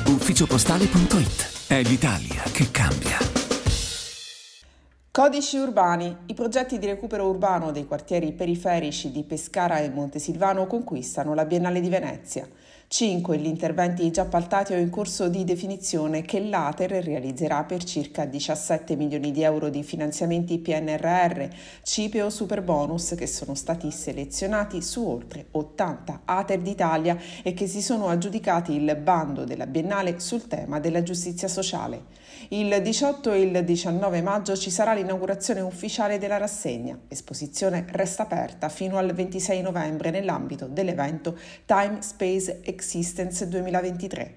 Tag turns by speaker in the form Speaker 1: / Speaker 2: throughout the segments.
Speaker 1: Ufficiopostale.it. È l'Italia che cambia.
Speaker 2: Codici urbani. I progetti di recupero urbano dei quartieri periferici di Pescara e Montesilvano conquistano la Biennale di Venezia. 5 gli interventi già appaltati o in corso di definizione che l'Ater realizzerà per circa 17 milioni di euro di finanziamenti PNRR, CIPE o Superbonus che sono stati selezionati su oltre 80 Ater d'Italia e che si sono aggiudicati il bando della Biennale sul tema della giustizia sociale. Il 18 e il 19 maggio ci sarà l'inaugurazione ufficiale della rassegna. L'esposizione resta aperta fino al 26 novembre nell'ambito dell'evento Time Space Existence 2023.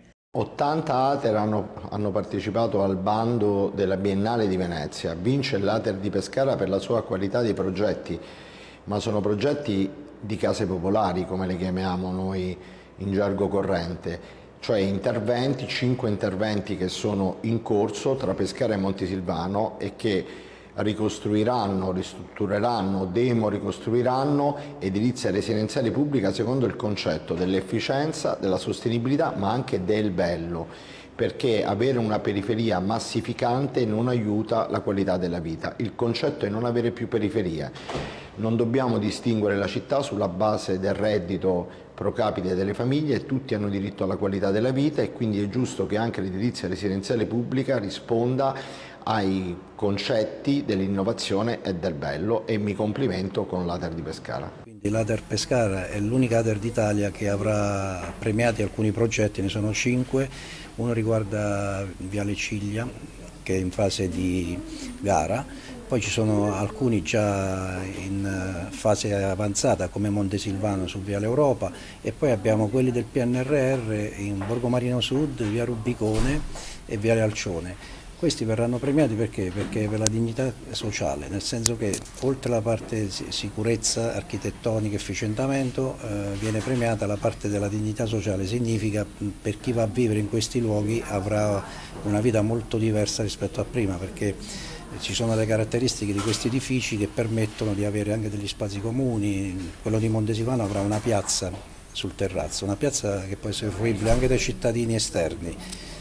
Speaker 3: 80 Ater hanno partecipato al bando della Biennale di Venezia. Vince l'Ater di Pescara per la sua qualità dei progetti, ma sono progetti di case popolari, come le chiamiamo noi in gergo corrente. Cioè interventi, 5 interventi che sono in corso tra Pescara e Montesilvano e che ricostruiranno, ristruttureranno, demoricostruiranno edilizia residenziale pubblica secondo il concetto dell'efficienza, della sostenibilità ma anche del bello, perché avere una periferia massificante non aiuta la qualità della vita. Il concetto è non avere più periferie. Non dobbiamo distinguere la città sulla base del reddito pro capite delle famiglie, tutti hanno diritto alla qualità della vita e quindi è giusto che anche l'edilizia residenziale pubblica risponda ai concetti dell'innovazione e del bello, e mi complimento con l'Ater di Pescara.
Speaker 4: L'Ater Pescara è l'unica Ater d'Italia che avrà premiati alcuni progetti, ne sono 5, uno riguarda Viale Ciglia che è in fase di gara, poi ci sono alcuni già in fase avanzata come Montesilvano su Viale Europa e poi abbiamo quelli del PNRR in Borgo Marino Sud, Via Rubicone e Viale Alcione. Questi verranno premiati perché? Perché per la dignità sociale, nel senso che oltre alla parte sicurezza, architettonica, efficientamento, viene premiata la parte della dignità sociale, significa per chi va a vivere in questi luoghi avrà una vita molto diversa rispetto a prima, perché ci sono le caratteristiche di questi edifici che permettono di avere anche degli spazi comuni. Quello di Montesilvano avrà una piazza sul terrazzo, una piazza che può essere fruibile anche dai cittadini esterni.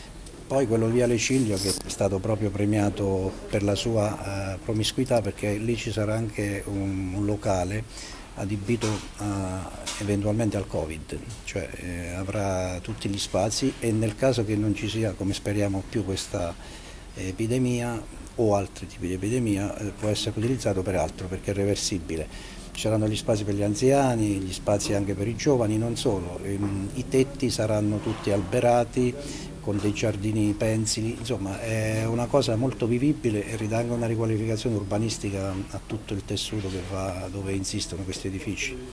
Speaker 4: Poi quello di Viale Ciglio che è stato proprio premiato per la sua promiscuità, perché lì ci sarà anche un locale adibito eventualmente al Covid, cioè avrà tutti gli spazi e nel caso che non ci sia, come speriamo, più questa epidemia o altri tipi di epidemia, può essere utilizzato per altro perché è reversibile. Ci saranno gli spazi per gli anziani, gli spazi anche per i giovani, non solo. I tetti saranno tutti alberati con dei giardini pensili, insomma è una cosa molto vivibile e ridà anche una riqualificazione urbanistica a tutto il tessuto che va dove insistono questi edifici.